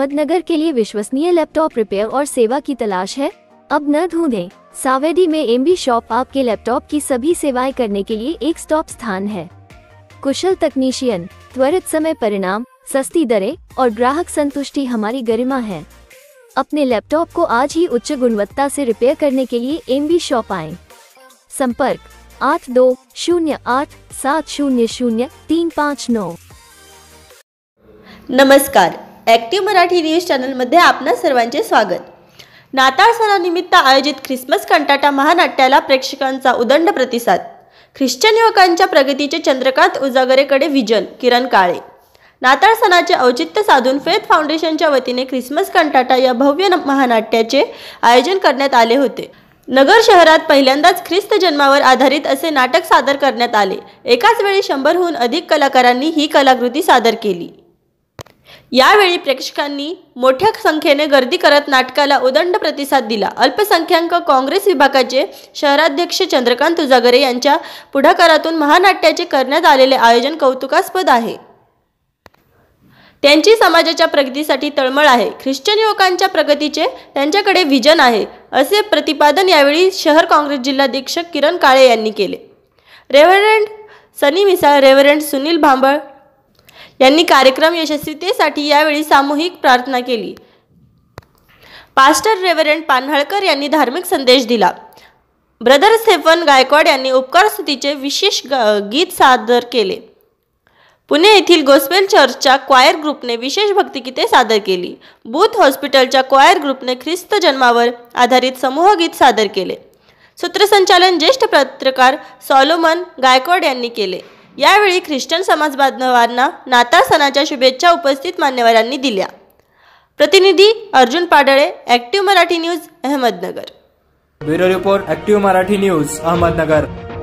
अहमदनगर के लिए विश्वसनीय laptop repair और सेवा की तलाश है? अब न ढूंढें। सावेडी में एमबी शॉप आपके लैपटॉप की सभी सेवाएं करने के लिए एक स्टॉप स्थान है। कुशल तकनीशियन, त्वरित समय परिणाम, सस्ती दरें और ग्राहक संतुष्टि हमारी गरिमा है। अपने लैपटॉप को आज ही उच्च गुणवत्ता से रिपेयर करने के लिए एमबी शॉप आएं। संपर्क 8208700359। नमस्कार, ॲक्टिव्ह मराठी न्यूज चॅनलमध्ये आपणा सर्वांचे स्वागत। नाताळ सणानिमित्त आयोजित ख्रिसमस कंटाटा महानाट्याला प्रेक्षकांचा उदंड प्रतिसाद। ख्रिश्चन युवकांच्या प्रगतीचे चंद्रकांत उजागरेकडे विजन, किरण काळे। नाताळ सणाचे औचित्य साधून फेथ फाउंडेशनच्या वतीने ख्रिसमस कंटाटा या भव्य महानाट्याचे आयोजन करण्यात आले होते। नगर शहरात पहिल्यांदाच ख्रिस्त जन्मावर आधारित असे नाटक सादर करण्यात आले। एकाच वेळी 100हून अधिक कलाकारांनी ही कलाकृती सादर केली। यावेळी प्रेक्षकांनी मोठ्या संख्येने गर्दी करत नाटकाला उदंड प्रतिसाद दिला। अल्पसंख्याक काँग्रेस विभागाचे शहराध्यक्ष चंद्रकांत उजागरे यांच्या पुढाकारातून महानाट्याचे करण्यात आलेले आयोजन कौतुकास्पद आहे। त्यांची समाजाच्या प्रगतीसाठी तळमळ आहे। ख्रिश्चन युवकांच्या प्रगतीचे त्यांच्याकडे विजन आहे, असे प्रतिपादन यावेळी शहर काँग्रेस जिल्हाध्यक्ष किरण काळे यांनी केले। रेव्हरंड सनी मिसाळ, रेव्हरंड सुनील भांबळ यांनी कार्यक्रम यशस्वीतेसाठी यावेळी सामूहिक प्रार्थना केली। पास्टर रेव्हरंड पान्हाळकर यांनी धार्मिक संदेश दिला। ब्रदर स्टेफन गायकवाड यांनी उपकार स्तुतीचे विशेष गीत सादर केले। पुणे येथील गोस्पेल चर्चच्या क्वायर ग्रुपने विशेष भक्तिगीते सादर केली। बूथ हॉस्पिटलच्या क्वायर ग्रुपने ख्रिस्त जन्मावर आधारित समूह गीत सादर केले। सूत्रसंचालन ज्येष्ठ पत्रकार सॉलोमन गायकवाड यांनी केले। यावेळी ख्रिश्चन समाज बांधवांना नाताळ सणाच्या शुभेच्छा उपस्थित मान्यवरांनी दिल्या। प्रतिनिधी Arjun Padale, active Marathi news, Ahmednagar. Bureau report, active Marathi news, Ahmednagar.